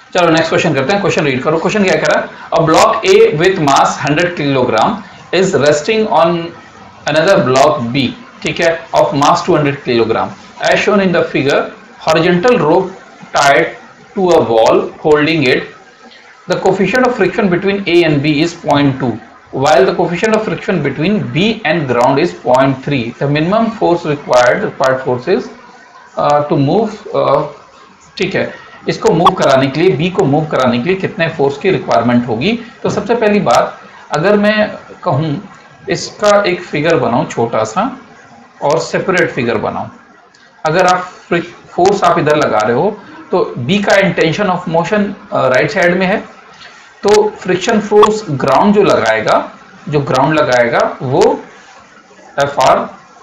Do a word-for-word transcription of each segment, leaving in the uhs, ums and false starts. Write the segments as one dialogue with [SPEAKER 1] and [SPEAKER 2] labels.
[SPEAKER 1] चलो next question करते हैं। क्वेश्चन रीड करो। क्वेश्चन क्या कह रहा है? A block A with mass hundred kilogram is resting on another block B, ठीक है, of mass two hundred kilogram as shown in the figure. Horizontal rope tied to a wall holding it. The coefficient of friction between A and B is zero point two while the coefficient of friction between B and ground is zero point three. The minimum force required required force is uh, to move uh, ठीक है, इसको move कराने के लिए, B को move कराने के लिए कितने फोर्स की रिक्वायरमेंट होगी? तो सबसे पहली बात, अगर मैं कहूँ इसका एक फिगर बनाऊं छोटा सा और सेपरेट फिगर बनाऊं। अगर आप फोर्स आप इधर लगा रहे हो तो बी का intention of motion right side में है, तो फ्रिक्शन फोर्स ग्राउंड जो लगाएगा जो ग्राउंड लगाएगा वो एफ आर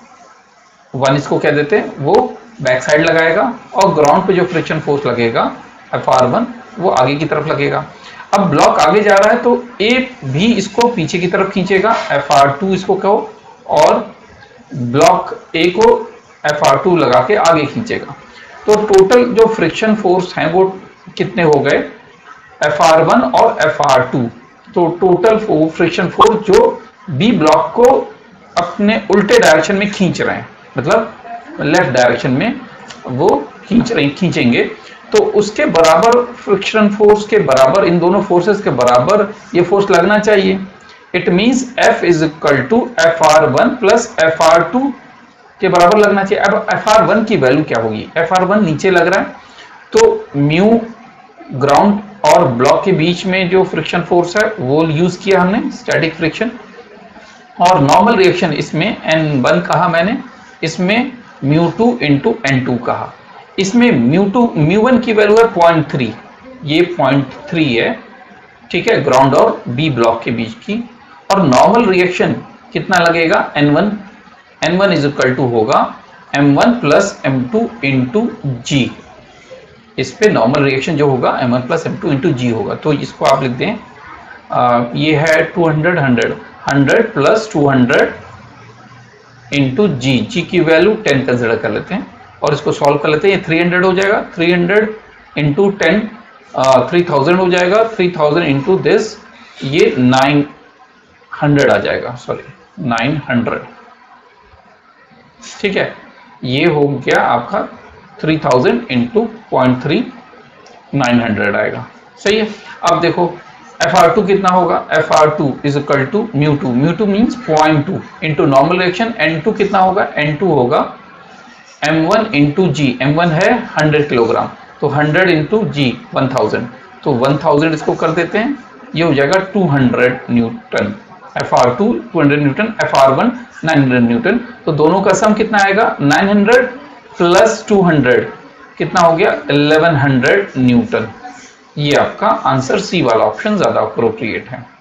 [SPEAKER 1] वन इसको कह देते हैं, वो बैक साइड लगाएगा, और ग्राउंड पे जो फ्रिक्शन फोर्स लगेगा एफ आर वन वो आगे की तरफ लगेगा। अब ब्लॉक आगे जा रहा है तो ए भी इसको पीछे की तरफ खींचेगा, एफ आर टू इसको कहो, और ब्लॉक ए को एफ आर टू लगा के आगे खींचेगा। तो टोटल जो फ्रिक्शन फोर्स हैं वो कितने हो गए? एफ आर वन और एफ आर टू। तो टोटल फ्रिक्शन फोर्स जो बी ब्लॉक को अपने उल्टे डायरेक्शन में खींच रहे हैं, मतलब लेफ्ट डायरेक्शन में वो खींच रहे खींचेंगे, तो उसके बराबर फ्रिक्शन फोर्स के बराबर, इन दोनों फोर्सेस के बराबर ये फोर्स लगना चाहिए। It means F is equal to F R one plus F R two के बराबर लगना चाहिए। अब एफ आर वन की वैल्यू क्या होगी? एफ आर वन नीचे लग रहा है, तो म्यू ग्राउंड और ब्लॉक के बीच में जो फ्रिक्शन फोर्स है वो यूज किया हमने, स्टैटिक फ्रिक्शन, और नॉर्मल रिएक्शन इसमें एन वन कहा मैंने, इसमें mu two into N two कहा। इसमें म्यू टू म्यू वन की वैल्यू है पॉइंट थ्री, ये पॉइंट थ्री है, ठीक है, ग्राउंड और बी ब्लॉक के बीच की। और नॉर्मल रिएक्शन कितना लगेगा? N one, N one is equal to होगा M one plus M two into G. इस पे नॉर्मल रिएक्शन जो होगा M one plus M two into G होगा। तो इसको आप लिख दें, आ, ये है two hundred hundred hundred plus two hundred into G, G की वैल्यू टेन कंसिडर कर लेते हैं और इसको सॉल्व कर लेते हैं। ये थ्री हंड्रेड हो जाएगा, three hundred into ten three thousand हो जाएगा, थ्री थाउजेंड इंटू दिस ये नाइन हंड्रेड आ जाएगा, सॉरी नाइन हंड्रेड, ठीक है। ये हो गया आपका three thousand into point three, nine hundred आएगा, सही है। अब देखो एफ आर टू कितना होगा? F R two is equal to mu two, mu two means point two into normal reaction, N two कितना होगा? एन टू होगा M one into G, M one है हंड्रेड किलोग्राम, तो hundred into G one thousand, तो one thousand इसको कर देते हैं, ये हो जाएगा two hundred newton. F R two two hundred newton, F R one nine hundred newton, तो दोनों का सम कितना आएगा? Nine hundred plus two hundred कितना हो गया? Eleven hundred newton. ये आपका आंसर सी वाला ऑप्शन ज्यादा अप्रोप्रिएट है।